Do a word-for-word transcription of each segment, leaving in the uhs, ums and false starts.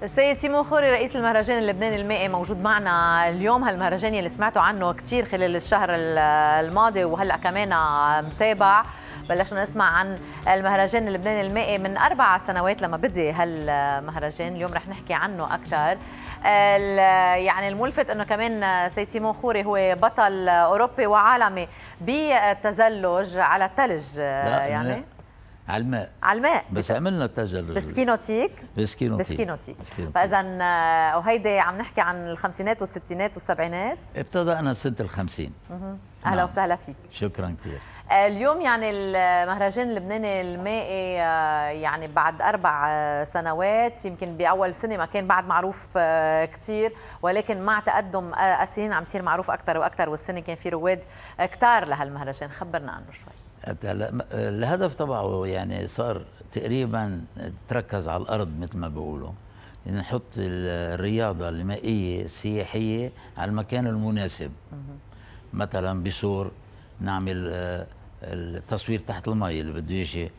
السيد تيمو خوري رئيس المهرجان اللبناني المائي موجود معنا اليوم. هالمهرجان اللي سمعتوا عنه كثير خلال الشهر الماضي وهلا كمان متابع. بلشنا نسمع عن المهرجان اللبناني المائي من اربع سنوات لما بدي هالمهرجان، اليوم رح نحكي عنه اكثر. يعني الملفت انه كمان سيد تيمو خوري هو بطل اوروبي وعالمي بالتزلج على الثلج. يعني على الماء على الماء بس عملنا التزلج بسكينوتيك بسكينوتيك بسكينوتيك فاذا وهيدي عم نحكي عن الخمسينات والستينات والسبعينات. ابتدأنا سنة الخمسين. اهلا نعم. وسهلا فيك. شكرا كثير. اليوم يعني المهرجان اللبناني المائي يعني بعد اربع سنوات، يمكن باول سنه ما كان بعد معروف كثير، ولكن مع تقدم السنين عم يصير معروف اكثر واكثر، والسنه كان في رواد كثار لهالمهرجان. خبرنا عنه شوي. الهدف تبعه يعني صار تقريبا تركز على الارض مثل ما بيقولوا، يعني نحط الرياضه المائيه السياحيه على المكان المناسب. مثلا بصور نعمل التصوير تحت المي اللي بده يجي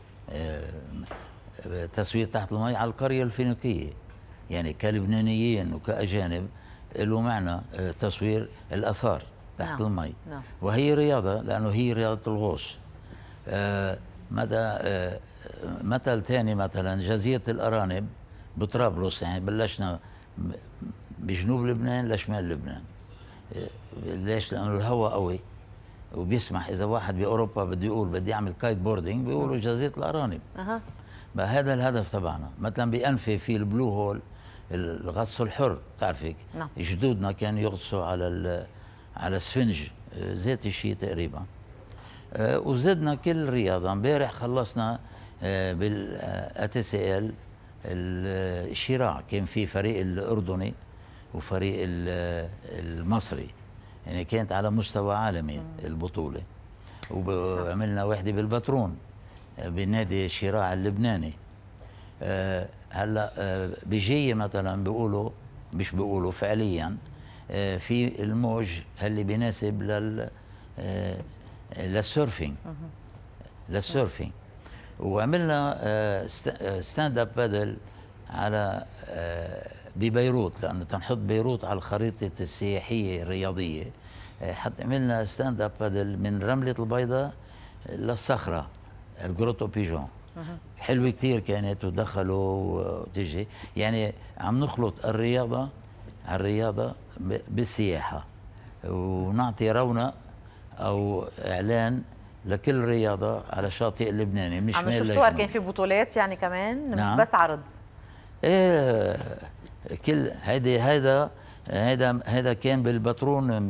تصوير تحت المي على القريه الفينيقيه، يعني كلبنانيين وكاجانب له معنى تصوير الاثار تحت نعم. المي نعم. وهي رياضه لانه هي رياضه الغوص. آه متى آه مثل ثاني مثلا جزيره الارانب بطرابلس، يعني بلشنا بجنوب لبنان لشمال لبنان. آه ليش؟ لانه الهواء قوي وبيسمح اذا واحد باوروبا بده يقول بدي يعمل كايت بوردينج بيقولوا جزيره الارانب. اها بقى هذا الهدف تبعنا. مثلا بانفي في البلو هول الغطس الحر، بتعرفي نعم. جدودنا كانوا يغطسوا على على اسفنج ذات الشيء تقريبا. آه وزدنا كل رياضه. امبارح خلصنا آه بالاتي سي ال الشراع، كان في فريق الاردني وفريق المصري، يعني كانت على مستوى عالمي البطوله. وعملنا وحده بالبترون بنادي الشراع اللبناني. آه هلا آه بجي مثلا بيقولوا مش بيقولوا فعليا آه في الموج اللي بيناسب لل آه للسيرفينج للسيرفينج وعملنا آه ستاند اب بادل على آه ببيروت، لانه تنحط بيروت على الخريطه السياحيه الرياضيه. آه حتى عملنا ستاند اب بادل من رمله البيضاء للصخره الجروتو بيجون. حلوه كثير كانت، ودخلوا وتجي يعني عم نخلط الرياضه على الرياضه بالسياحه، ونعطي رونق او اعلان لكل رياضه على الشاطئ اللبناني. مش عم نشوف صور كان في بطولات يعني كمان مش نعم. بس عرض. ايه كل هيدي هيدا هيدا هيدا كان بالبترون.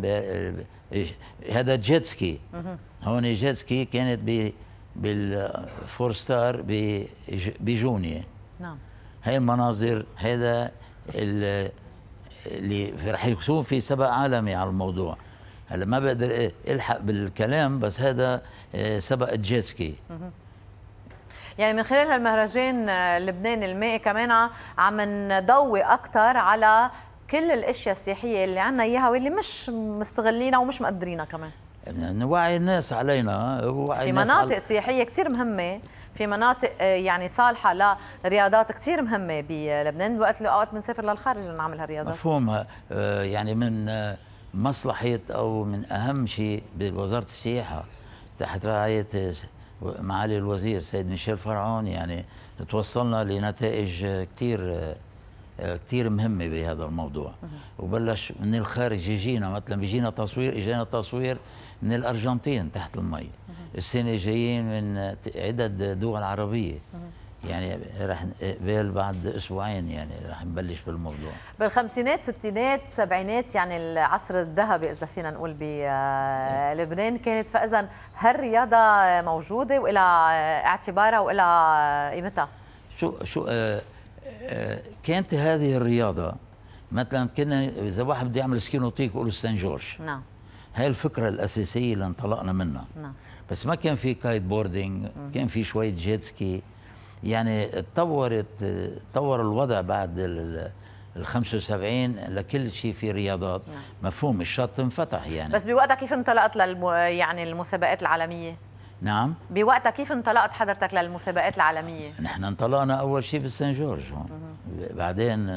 هذا جيت سكي. هون جيت سكي كانت ب بالفور ستار بجونية. نعم. هاي المناظر، هذا اللي رح يكون في سبق عالمي على الموضوع. هلا ما بقدر الحق بالكلام، بس هذا سبق الجيتسكي. يعني من خلال هالمهرجان اللبناني المائي كمان عم نضوي اكثر على كل الاشياء السياحيه اللي عندنا اياها واللي مش مستغلينها ومش مقدرينها كمان. نوعي الناس علينا، وعي في الناس مناطق على... سياحيه كثير مهمه، في مناطق يعني صالحه لرياضات كثير مهمه بلبنان. بوقت الاوقات بنسافر للخارج لنعمل هالرياضات. مفهوم. يعني من مصلحه او من اهم شيء بوزاره السياحه تحت رعايه معالي الوزير سيد ميشيل فرعون، يعني توصلنا لنتائج كثير كثير مهمه بهذا الموضوع. وبلش من الخارج يجينا، مثلا بيجينا تصوير، اجانا تصوير من الارجنتين تحت المي. السنه جايين من عدد دول عربيه، يعني رح نقبل بعد اسبوعين، يعني رح نبلش بالموضوع. بالخمسينات ستينات سبعينات يعني العصر الذهبي اذا فينا نقول بلبنان كانت، فاذا هالرياضه موجوده والى اعتبارها والى قيمتها. شو شو آه آه كانت هذه الرياضه مثلا كنا اذا واحد بده يعمل سكينوتيك يقولوا سان جورج. نعم. هاي الفكره الاساسيه اللي انطلقنا منها. نعم. بس ما كان في كايت بوردينج، كان في شويه جيت سكي. يعني تطورت تطور الوضع بعد ال خمسة وسبعين لكل شيء في رياضات. نعم. مفهوم الشط انفتح يعني. بس بوقتها كيف انطلقت للم... يعني المسابقات العالميه؟ نعم. بوقتها كيف انطلقت حضرتك للمسابقات العالميه؟ نحن انطلقنا اول شيء بالسان جورج هون، بعدين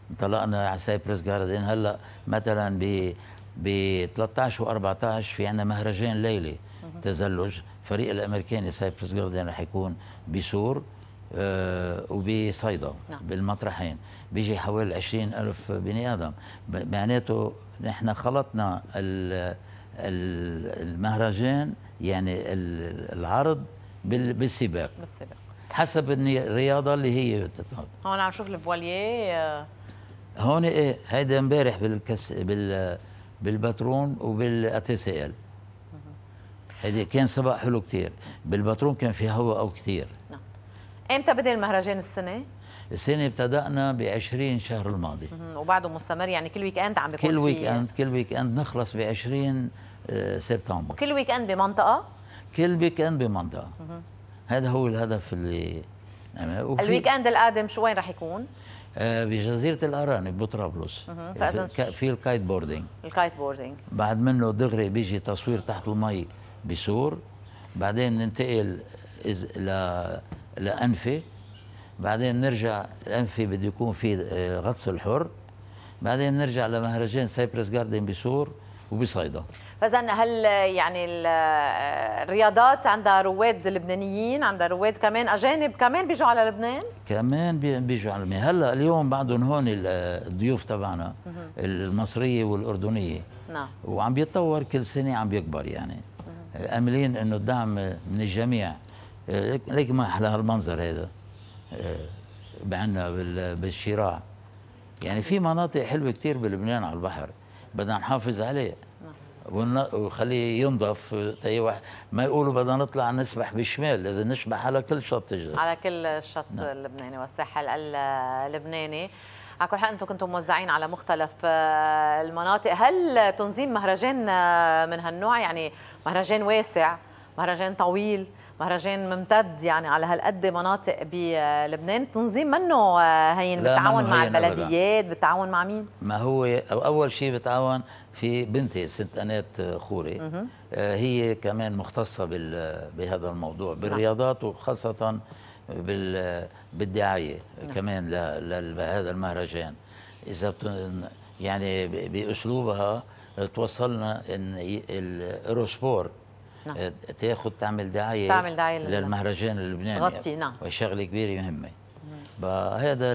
انطلقنا على سايبرس جاردن. هلا مثلا ب ب ثلاثة عشر و أربعة عشر في عندنا مهرجان ليلي تزلج. فريق الامريكاني سايبرس جاردن رح يكون بسور آه وبصيدا نعم. بالمطرحين بيجي حوالي عشرين ألف بني آدم. معناته نحن خلطنا المهرجان يعني العرض بالسباق بالسباق حسب الرياضة اللي هي بتتنطط. هون عم نشوف الفواليه هون ايه هيدا امبارح بالكس بال بالباترون وبالاتي سي ال. هيدي كان سباق حلو كثير. بالباترون كان في هواء او كثير. نعم. امتى بدا المهرجان السنه؟ السنه ابتدأنا ب عشرين شهر الماضي وبعده مستمر يعني كل ويك اند عم بيكون كل ويك اند كل ويك اند نخلص ب عشرين سبتمبر. وكل ويك اند بمنطقه؟ كل ويك اند بمنطقه. هذا هو الهدف اللي الويك اند القادم شو وين رح يكون؟ آه بجزيره الارانب بطرابلس. في الكايت بوردينج. الكايت بوردينج بعد منه دغري بيجي تصوير تحت المي بسور. بعدين ننتقل ل لانفي. بعدين نرجع الانفي بده يكون في غطس الحر. بعدين نرجع لمهرجان سايبرس جاردن بسور وبصيدا. فاذا هل يعني الرياضات عندها رواد لبنانيين، عندها رواد كمان اجانب كمان بيجوا على لبنان؟ كمان بيجوا على لبنان. هلا اليوم بعدهم هون الضيوف تبعنا المصريه والاردنيه. نعم. وعم بيتطور كل سنه عم بيكبر يعني. املين انه الدعم من الجميع. ليك ما احلى هالمنظر هذا بعنا بالشراع. يعني في مناطق حلوه كثير بلبنان على البحر بدنا نحافظ عليه وخليه ينضف. ما يقولوا بدنا نطلع نسبح بالشمال، لازم نسبح على كل شط تجري. على كل الشط نعم. اللبناني والساحل اللبناني. على كل حال انتم كنتم موزعين على مختلف المناطق. هل تنظيم مهرجان من هالنوع يعني مهرجان واسع، مهرجان طويل، مهرجان ممتد يعني على هالقد مناطق بلبنان، التنظيم منه هين؟ بالتعاون مع البلديات، بالتعاون مع مين؟ ما هو اول شيء بتعاون في بنتي ست انات خوري. آه هي كمان مختصه بهذا الموضوع بالرياضات وخاصه بالدعايه كمان لهذا المهرجان. اذا يعني باسلوبها توصلنا ان الايروسبور نعم. تاخذ تعمل دعايه تعمل دعايه للمهرجان اللبناني غطي نعم. وشغله كبيره مهمه. هذا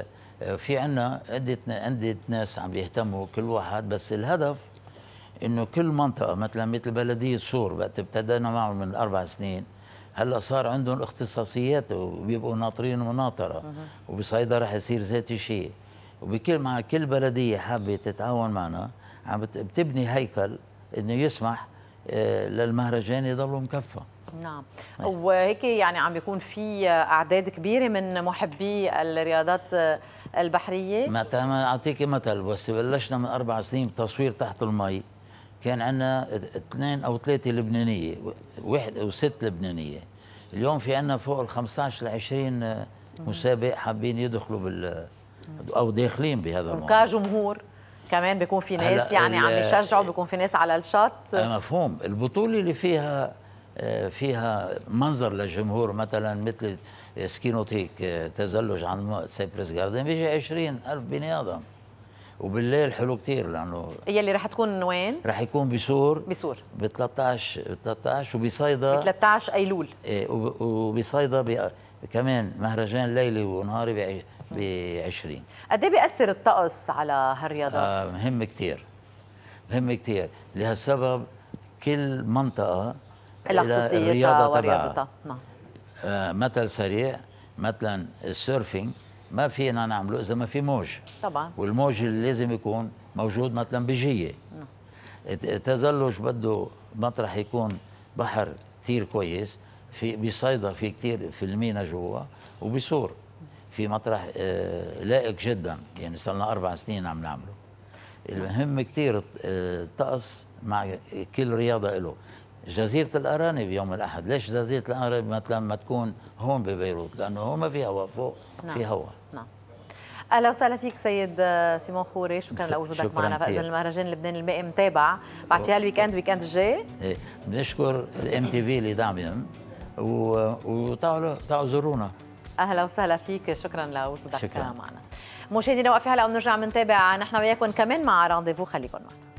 في عندنا عده عده ناس عم بيهتموا كل واحد، بس الهدف انه كل منطقه مثلا مثل بلديه صور وقت ابتدينا معهم من اربع سنين هلا صار عندهم اختصاصيات وبيبقوا ناطرين مناطره. وبصيدا رح يصير ذات الشيء. وبكل مع كل بلديه حابه تتعاون معنا عم بتبني هيكل انه يسمح للمهرجان يضلوا مكفى. نعم. وهيك يعني عم بيكون في اعداد كبيره من محبي الرياضات البحريه. ما اعطيكي مثل، بس بلشنا من اربع سنين بتصوير تحت المي كان عندنا اثنين او ثلاثه لبنانيه، واحد او ست لبنانيه. اليوم في عندنا فوق ال خمسة عشر ل عشرين مسابق حابين يدخلوا بال او داخلين بهذا الموضوع. وكجمهور كمان بيكون في ناس يعني عم يشجعوا، بيكون في ناس على الشط. مفهوم. البطوله اللي فيها فيها منظر للجمهور مثلا مثل سكينوتيك تزلج عن سايبرس جاردن بيجي عشرين ألف بني آدم. وبالليل حلو كثير لانه يلي رح تكون وين؟ رح يكون بسور بسور ب ثلاثة عشر ثلاثة عشر وبصيدا ب ثلاثة عشر ايلول. ايه وبصيدا كمان مهرجان ليلي ونهاري ب عشرين. قد ايه بيأثر الطقس على هالرياضات؟ آه مهم كثير مهم كثير. لهالسبب كل منطقه لها خصوصيتها ورياضتها. نعم. آه مثل سريع مثلا السيرفينج ما فينا نعمله اذا ما في موج طبعا. والموج اللي لازم يكون موجود مثلا بجيه. نعم. التزلج بده مطرح يكون بحر كثير كويس. في بصيدا في كثير في المينا جوا وبسور في مطرح آه لائق جدا يعني صار لنا اربع سنين عم نعمله. المهم كثير الطقس مع كل رياضه له. جزيره الارانب يوم الاحد، ليش جزيره الارانب مثلا ما تكون هون ببيروت؟ لانه هون ما في هواء، فوق نعم. في هواء. نعم. اهلا وسهلا فيك سيد سيمون خوري، شكرا لوجودك معنا. فاذا المهرجان اللبناني المائي متابع بعد في هالويك اند ويك اند الجاي. ايه بنشكر الام تي في اللي دعمهم وتعالوا تعالوا زورونا. اهلا وسهلا فيك، شكرا لوجودك معنا. مشاهدينا وقفي هلا ونرجع بنتابع نحن وياكم كمان مع رانديفو، خليكم معنا.